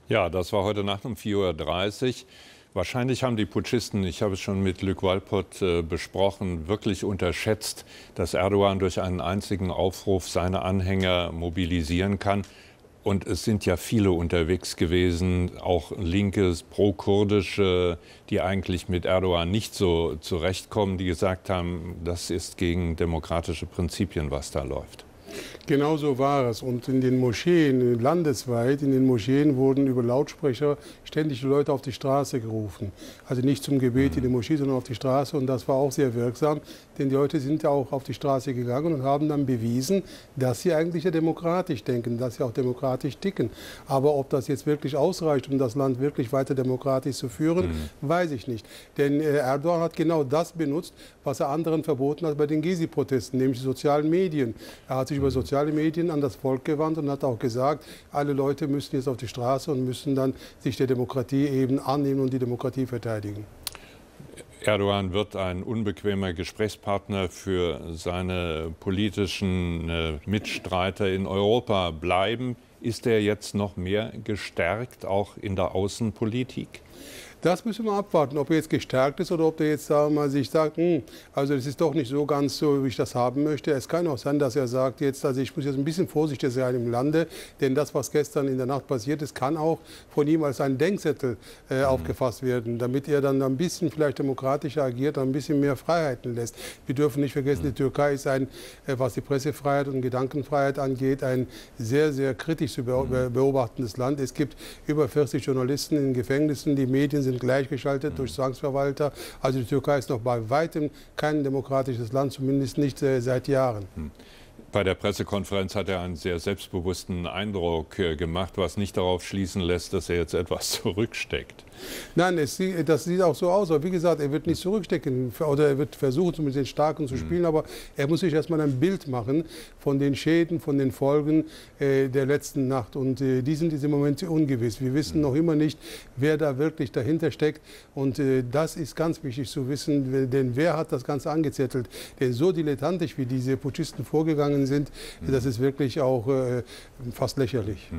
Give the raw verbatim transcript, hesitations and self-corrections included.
Ja, das war heute Nacht um vier Uhr dreißig. Wahrscheinlich haben die Putschisten, ich habe es schon mit Luc Walpott äh, besprochen, wirklich unterschätzt, dass Erdogan durch einen einzigen Aufruf seine Anhänger mobilisieren kann. Und es sind ja viele unterwegs gewesen, auch Linke, pro-kurdische, die eigentlich mit Erdogan nicht so zurechtkommen, die gesagt haben, das ist gegen demokratische Prinzipien, was da läuft. Genau so war es. Und in den Moscheen, landesweit, in den Moscheen wurden über Lautsprecher ständig die Leute auf die Straße gerufen. Also nicht zum Gebet in die Moschee, sondern auf die Straße. Und das war auch sehr wirksam, denn die Leute sind ja auch auf die Straße gegangen und haben dann bewiesen, dass sie eigentlich ja demokratisch denken, dass sie auch demokratisch ticken. Aber ob das jetzt wirklich ausreicht, um das Land wirklich weiter demokratisch zu führen, mhm. weiß ich nicht. Denn Erdogan hat genau das benutzt, was er anderen verboten hat bei den Gezi-Protesten, nämlich die sozialen Medien. Er hat sich über soziale Medien an das Volk gewandt und hat auch gesagt, alle Leute müssen jetzt auf die Straße und müssen dann sich der Demokratie eben annehmen und die Demokratie verteidigen. Erdogan wird ein unbequemer Gesprächspartner für seine politischen äh, Mitstreiter in Europa bleiben. Ist er jetzt noch mehr gestärkt, auch in der Außenpolitik? Das müssen wir abwarten, ob er jetzt gestärkt ist oder ob er jetzt sagen wir mal, sich sagt, hm, also das ist doch nicht so ganz so, wie ich das haben möchte. Es kann auch sein, dass er sagt, jetzt, also ich muss jetzt ein bisschen vorsichtig sein im Lande, denn das, was gestern in der Nacht passiert ist, kann auch von ihm als ein Denkzettel äh, mhm. aufgefasst werden, damit er dann ein bisschen vielleicht demokratischer agiert, ein bisschen mehr Freiheiten lässt. Wir dürfen nicht vergessen, mhm. die Türkei ist ein, äh, was die Pressefreiheit und Gedankenfreiheit angeht, ein sehr, sehr kritisch zu beobachtendes Land. Es gibt über vierzig Journalisten in Gefängnissen, die Medien sind gleichgeschaltet mhm. durch Zwangsverwalter. Also die Türkei ist noch bei weitem kein demokratisches Land, zumindest nicht äh, seit Jahren. Mhm. Bei der Pressekonferenz hat er einen sehr selbstbewussten Eindruck äh, gemacht, was nicht darauf schließen lässt, dass er jetzt etwas zurücksteckt. Nein, es, das sieht auch so aus. Aber wie gesagt, er wird nicht zurückstecken oder er wird versuchen, mit den Starken zu spielen. Mhm. Aber er muss sich erstmal ein Bild machen von den Schäden, von den Folgen äh, der letzten Nacht. Und äh, die sind in diesem Moment ungewiss. Wir wissen mhm. noch immer nicht, wer da wirklich dahinter steckt. Und äh, das ist ganz wichtig zu wissen, denn wer hat das Ganze angezettelt? Denn so dilettantisch, wie diese Putschisten vorgegangen sind, mhm. das ist wirklich auch äh, fast lächerlich.